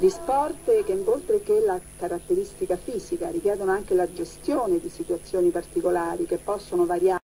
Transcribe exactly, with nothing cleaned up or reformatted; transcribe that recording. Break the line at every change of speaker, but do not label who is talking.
di sport che oltre che la caratteristica fisica richiedono anche la gestione di situazioni particolari che possono variare